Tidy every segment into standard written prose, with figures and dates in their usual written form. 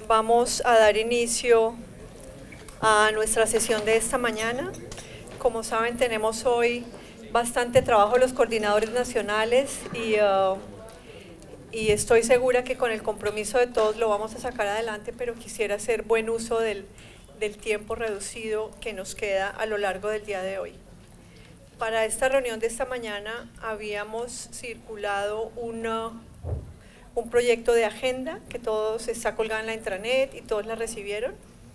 Vamos a dar inicio a nuestra sesión de esta mañana. Como saben, tenemos hoy bastante trabajo los coordinadores nacionales y estoy segura que con el compromiso de todos lo vamos a sacar adelante, pero quisiera hacer buen uso del tiempo reducido que nos queda a lo largo del día de hoy. Para esta reunión de esta mañana habíamos circulado un proyecto de agenda que todos está colgado en la intranet y todos la recibieron.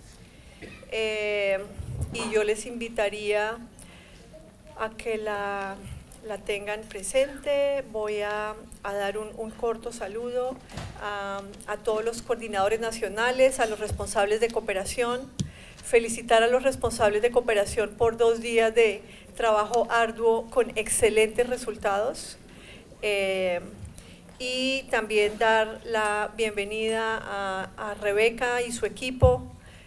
Y yo les invitaría a que la tengan presente. Voy a dar un corto saludo a todos los coordinadores nacionales, a los responsables de cooperación, felicitar a los responsables de cooperación por 2 días de trabajo arduo con excelentes resultados. Y también dar la bienvenida a Rebeca y su equipo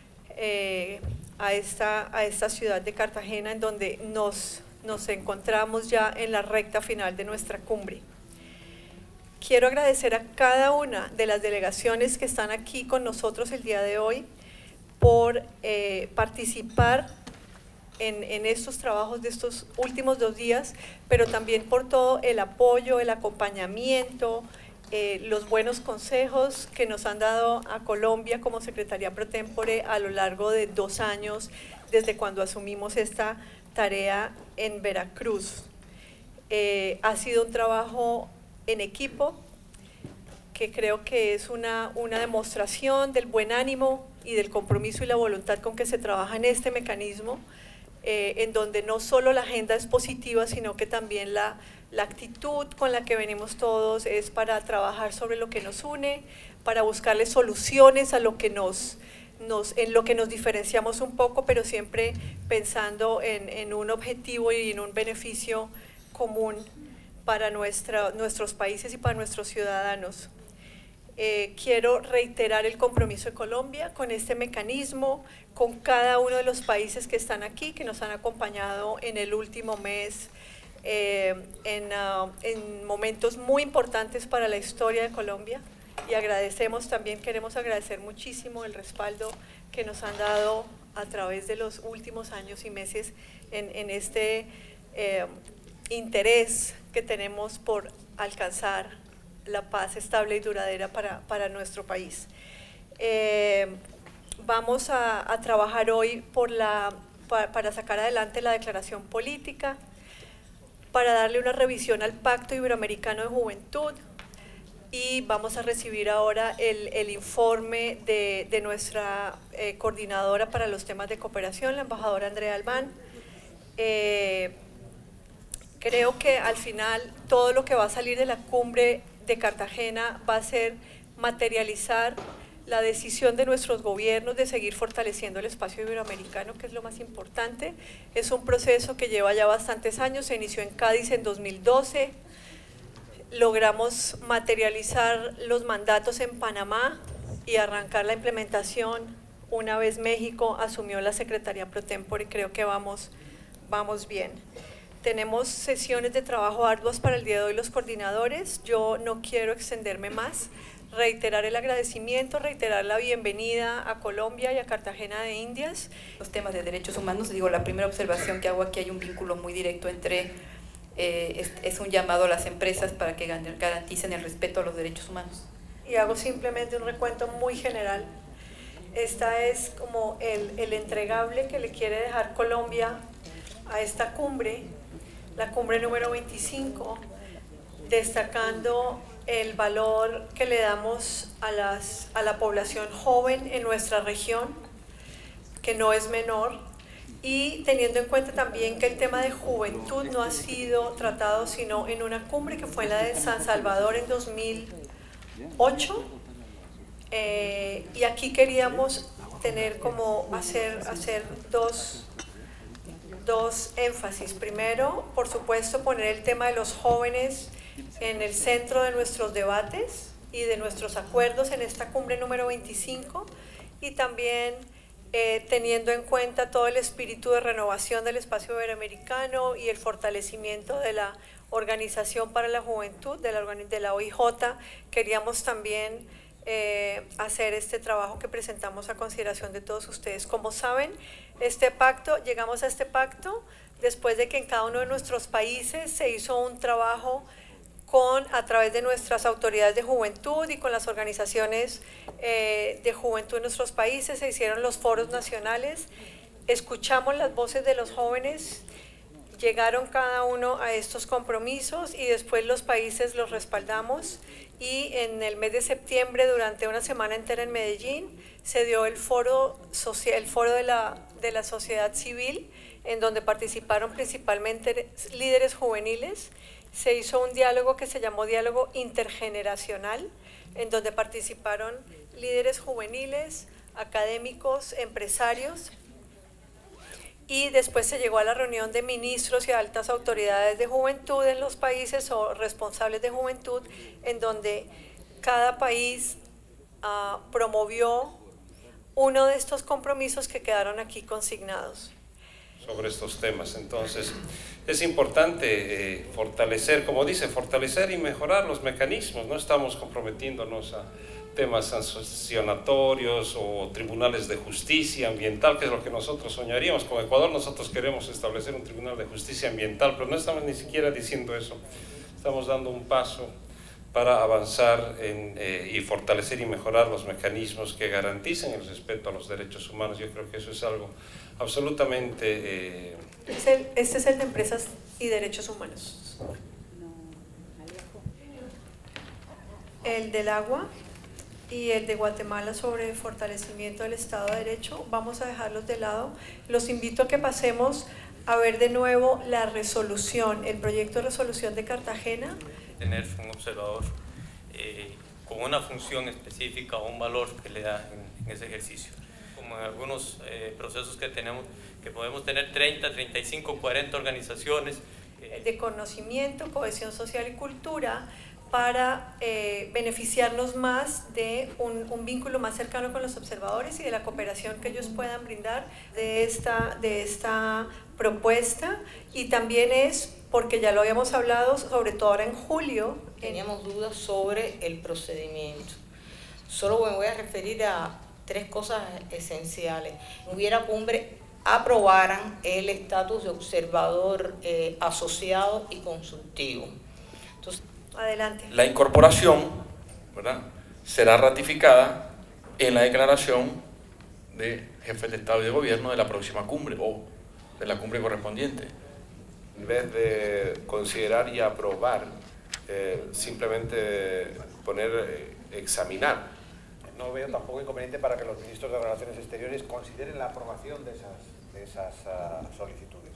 a esta ciudad de Cartagena, en donde nos encontramos ya en la recta final de nuestra cumbre. Quiero agradecer a cada una de las delegaciones que están aquí con nosotros el día de hoy por participar en estos trabajos de estos últimos 2 días, pero también por todo el apoyo, el acompañamiento, los buenos consejos que nos han dado a Colombia como Secretaría Pro Tempore a lo largo de 2 años desde cuando asumimos esta tarea en Veracruz. Ha sido un trabajo en equipo que creo que es una demostración del buen ánimo y del compromiso y la voluntad con que se trabaja en este mecanismo, en donde no solo la agenda es positiva, sino que también la actitud con la que venimos todos es para trabajar sobre lo que nos une, para buscarle soluciones a lo que en lo que nos diferenciamos un poco, pero siempre pensando en un objetivo y en un beneficio común para nuestros países y para nuestros ciudadanos. Quiero reiterar el compromiso de Colombia con este mecanismo, con cada uno de los países que están aquí, que nos han acompañado en el último mes, en momentos muy importantes para la historia de Colombia. Y queremos agradecer muchísimo el respaldo que nos han dado a través de los últimos años y meses en este interés que tenemos por alcanzar la paz estable y duradera para nuestro país. Vamos a trabajar hoy para sacar adelante la declaración política, para darle una revisión al Pacto Iberoamericano de Juventud, y vamos a recibir ahora el informe de nuestra coordinadora para los temas de cooperación, la embajadora Andrea Albán. Creo que al final todo lo que va a salir de la cumbre de Cartagena va a ser materializar la decisión de nuestros gobiernos de seguir fortaleciendo el espacio iberoamericano, que es lo más importante. Es un proceso que lleva ya bastantes años, se inició en Cádiz en 2012, logramos materializar los mandatos en Panamá y arrancar la implementación una vez México asumió la Secretaría Pro Tempore, y creo que vamos bien. Tenemos sesiones de trabajo arduas para el día de hoy los coordinadores. Yo no quiero extenderme más, reiterar el agradecimiento, reiterar la bienvenida a Colombia y a Cartagena de Indias. Los temas de derechos humanos, la primera observación que hago aquí, hay un vínculo muy directo entre, es un llamado a las empresas para que garanticen el respeto a los derechos humanos. Y hago simplemente un recuento muy general. Esta es como el entregable que le quiere dejar Colombia a esta cumbre, la cumbre número 25, destacando el valor que le damos a la población joven en nuestra región, que no es menor, y teniendo en cuenta también que el tema de juventud no ha sido tratado sino en una cumbre que fue la de San Salvador en 2008, y aquí queríamos tener hacer dos énfasis. Primero, por supuesto, poner el tema de los jóvenes en el centro de nuestros debates y de nuestros acuerdos en esta cumbre número 25, y también teniendo en cuenta todo el espíritu de renovación del espacio iberoamericano y el fortalecimiento de la Organización para la Juventud, de la OIJ, queríamos también hacer este trabajo que presentamos a consideración de todos ustedes. Como saben, este pacto, llegamos a este pacto después de que en cada uno de nuestros países se hizo un trabajo a través de nuestras autoridades de juventud y con las organizaciones de juventud en nuestros países, se hicieron los foros nacionales, escuchamos las voces de los jóvenes, llegaron cada uno a estos compromisos y después los países los respaldamos, y en el mes de septiembre, durante una semana entera en Medellín, se dio el foro de la sociedad civil, en donde participaron principalmente líderes juveniles. Se hizo un diálogo que se llamó diálogo intergeneracional, en donde participaron líderes juveniles, académicos, empresarios, y después se llegó a la reunión de ministros y altas autoridades de juventud en los países o responsables de juventud, en donde cada país promovió uno de estos compromisos que quedaron aquí consignados. Sobre estos temas. Entonces, es importante fortalecer, como dice, fortalecer y mejorar los mecanismos. No estamos comprometiéndonos a temas sancionatorios o tribunales de justicia ambiental, que es lo que nosotros soñaríamos. Como Ecuador, nosotros queremos establecer un tribunal de justicia ambiental, pero no estamos ni siquiera diciendo eso. Estamos dando un paso para avanzar y fortalecer y mejorar los mecanismos que garanticen el respeto a los derechos humanos. Yo creo que eso es algo absolutamente... Este es el de empresas y derechos humanos. El del agua y el de Guatemala sobre fortalecimiento del Estado de Derecho, vamos a dejarlos de lado. Los invito a que pasemos a ver de nuevo la resolución, el proyecto de resolución de Cartagena. Tener un observador con una función específica o un valor que le da en ese ejercicio. Como en algunos procesos que tenemos, que podemos tener 30, 35, 40 organizaciones. De conocimiento, cohesión social y cultura, para beneficiarnos más de un vínculo más cercano con los observadores y de la cooperación que ellos puedan brindar de esta propuesta. Y también es, porque ya lo habíamos hablado, sobre todo ahora en julio. Teníamos dudas sobre el procedimiento. Solo me voy a referir a tres cosas esenciales. Hubiera cumbre, aprobaran el estatus de observador asociado y consultivo. Entonces, adelante. La incorporación, ¿verdad?, será ratificada en la declaración de jefes de Estado y de Gobierno de la próxima cumbre o de la cumbre correspondiente. En vez de considerar y aprobar, simplemente examinar. No veo tampoco inconveniente para que los ministros de Relaciones Exteriores consideren la aprobación de esas solicitudes.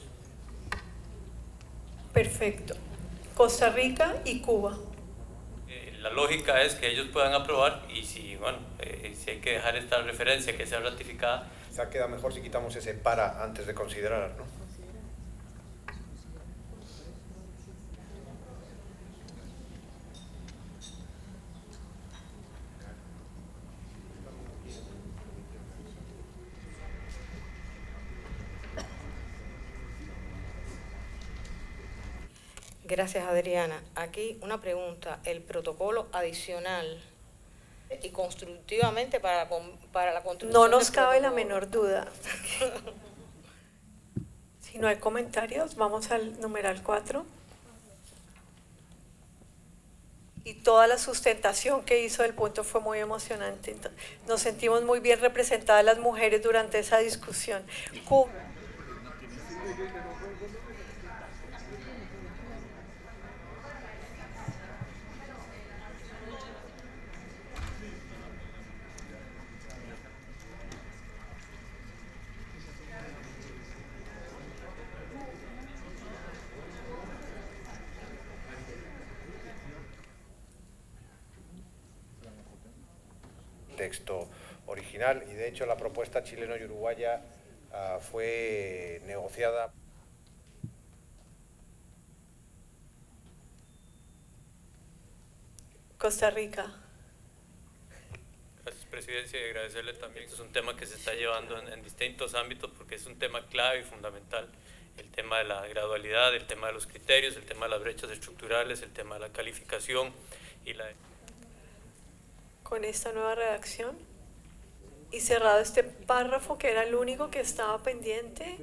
Perfecto. Costa Rica y Cuba. La lógica es que ellos puedan aprobar y si hay que dejar esta referencia que sea ratificada. Quizá queda mejor si quitamos ese para antes de considerar, ¿no? gracias, Adriana. Aquí una pregunta. El protocolo adicional y constructivamente para la construcción. No nos cabe la menor duda. Si no hay comentarios, vamos al numeral 4. Y toda la sustentación que hizo del punto fue muy emocionante. Nos sentimos muy bien representadas las mujeres durante esa discusión. Texto original, y de hecho la propuesta chileno y uruguaya fue negociada. Costa Rica. Gracias, Presidencia, y agradecerle también. Es un tema que se está llevando en distintos ámbitos porque es un tema clave y fundamental. El tema de la gradualidad, el tema de los criterios, el tema de las brechas estructurales, el tema de la calificación y la... con esta nueva redacción y cerrado este párrafo que era el único que estaba pendiente.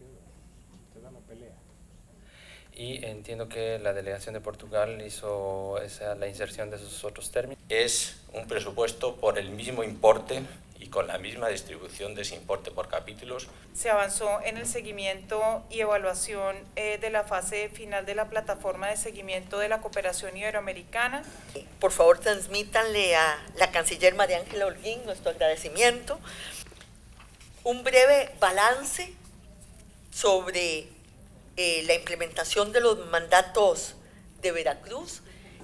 Y entiendo que la delegación de Portugal hizo la inserción de esos otros términos. Es un presupuesto por el mismo importe y con la misma distribución de ese importe por capítulos. Se avanzó en el seguimiento y evaluación de la fase final de la plataforma de seguimiento de la cooperación iberoamericana. Por favor, transmítanle a la canciller María Ángela Holguín nuestro agradecimiento. Un breve balance sobre la implementación de los mandatos de Veracruz.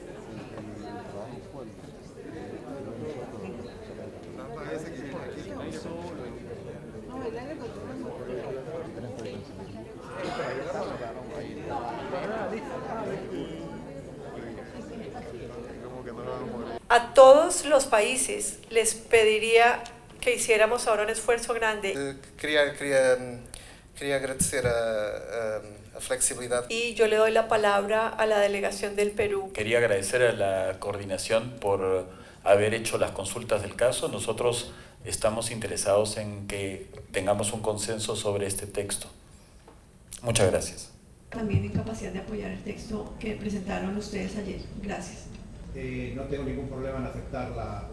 A todos los países les pediría que hiciéramos ahora un esfuerzo grande. Quería agradecer a flexibilidad. Y yo le doy la palabra a la delegación del Perú. Quería agradecer a la coordinación por haber hecho las consultas del caso. Nosotros estamos interesados en que tengamos un consenso sobre este texto. Muchas gracias. También en capacidad de apoyar el texto que presentaron ustedes ayer. Gracias. No tengo ningún problema en aceptar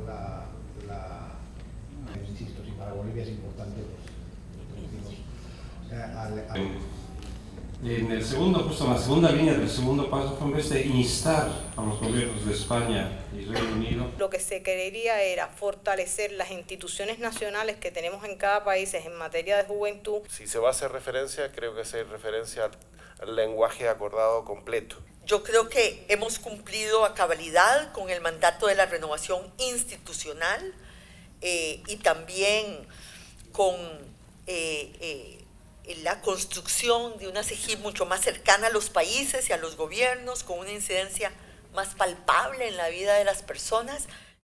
insisto, si para Bolivia es importante, en el segundo, justo en la segunda línea del segundo paso, fue en vez de instar a los gobiernos de España y Reino Unido. Lo que se quería era fortalecer las instituciones nacionales que tenemos en cada país en materia de juventud. Si se va a hacer referencia, creo que hacer referencia al lenguaje acordado completo. Yo creo que hemos cumplido a cabalidad con el mandato de la renovación institucional y también con la construcción de una CEGIP mucho más cercana a los países y a los gobiernos, con una incidencia más palpable en la vida de las personas.